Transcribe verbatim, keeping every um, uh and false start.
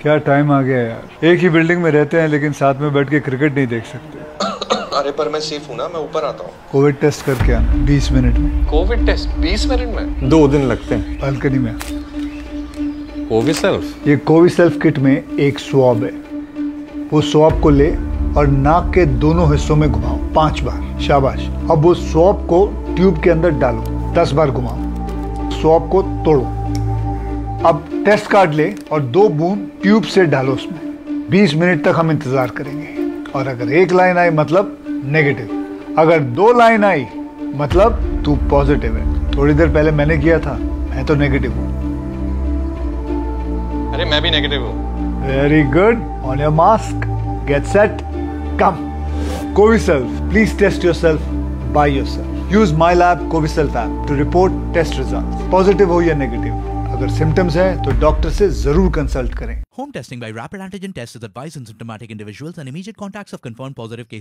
क्या टाइम आ गया यार। एक ही बिल्डिंग में रहते हैं लेकिन साथ में बैठ के क्रिकेट नहीं देख सकते। अरे पर मैं सेफ हूँ ना, मैं ऊपर आता हूँ। कोविड टेस्ट करके आना बीस मिनट में। कोविड टेस्ट बीस मिनट में? दो दिन लगते हैं। बालकनी में। कोविसेल्फ? ये कोविसेल्फ किट में एक स्वॉब है। वो स्वॉब को ले और नाक के दोनों हिस्सों में घुमाओ पांच बार। शाबाश। अब वो स्वॉब को ट्यूब के अंदर डालो, दस बार घुमाओ। स्वॉब को तोड़ो। अब टेस्ट कार्ड ले और दो बूंद ट्यूब से डालो उसमें। बीस मिनट तक हम इंतजार करेंगे और अगर एक लाइन आई मतलब नेगेटिव, अगर दो लाइन आई मतलब तू पॉजिटिव है। थोड़ी देर पहले मैंने किया था, मैं तो नेगेटिव हूँ। अरे मैं भी नेगेटिव हूँ। Very good. On your mask, get set, come. CoviSelf, please test yourself by yourself. Use my lab CoviSelf app to report test result. Positive हो या नेगेटिव, अगर सिम्टम्स हैं तो डॉक्टर से जरूर कंसल्ट करें। Home testing by rapid antigen test is advised in symptomatic individuals and immediate contacts of confirmed positive cases.